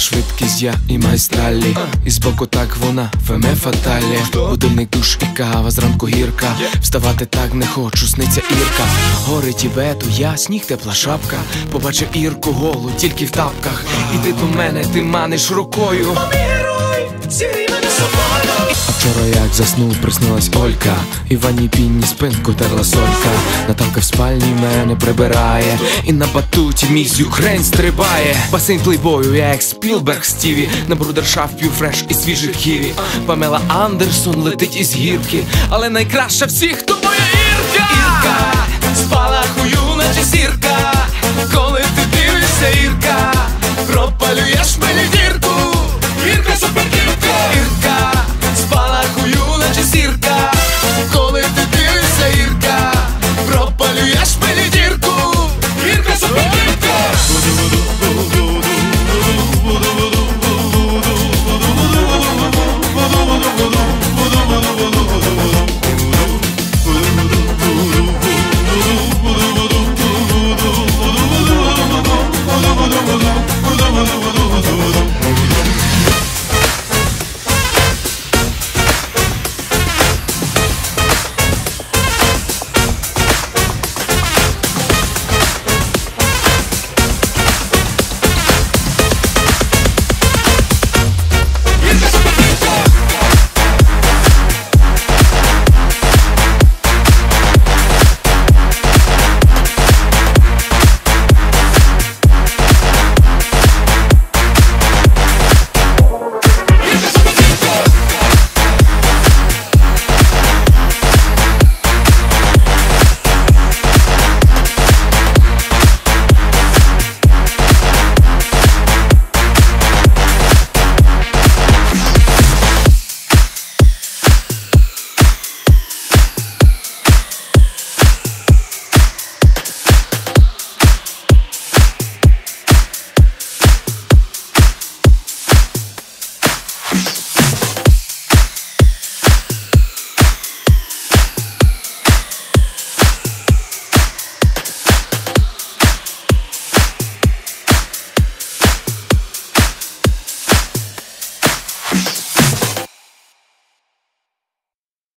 швидкість, я і майстралі. І збоку так вона, феме фаталі. Будильник, душ і кава, зранку гірка. Вставати так не хочу, сниться Ірка. Гори Тібету, я, сніг, тепла шапка. Побачив Ірку голу, тільки в тапках. Іди до мене, ти маниш рукою. Поміруй, зігрій мене собою. А вчора як заснув, приснилась Олька. І в ванній пінні спинку терла солька. Наталка в спальні мене прибирає. І на батуті міс Юкрейн стрибає. Басейн плейбою, я як Спілберг Стіві. На брудершафт п'ю фреш і свіжих ківі. Памела Андерсон летить із гірки. Але найкраща всіх, то моя Ірка. Ірка, спалахую, наче зірка. Коли